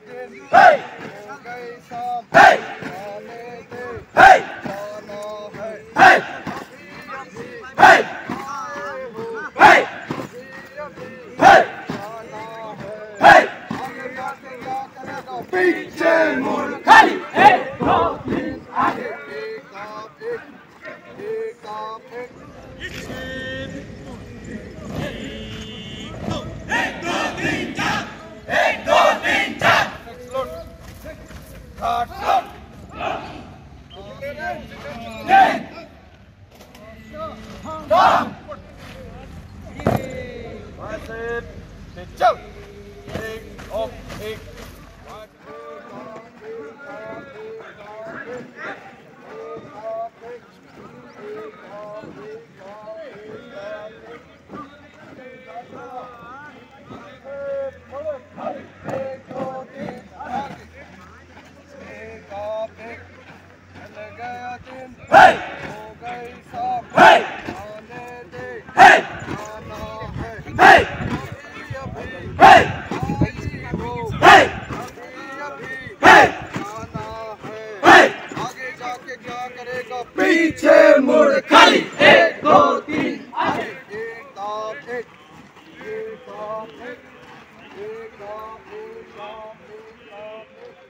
दिन हे हो गई शाम हे जाने दे हे जाना है हे अभी हे आए हो हे अभी हे जाना है हे आगे जाके क्या करेगा पीछे मुड़ खाली 1 2 3 आगे एक आप एक घाट चल एक ऑफ एक हे हो गई शाम हे जाने दे हे जाना है हे अभी हे आई हो हे अभी हे जाना है हे आगे जाके क्या करेगा पीछे मुड़ खाली 1 2 3 आगे एक आप एक एक आप एक एक आप एक आप एक आप एक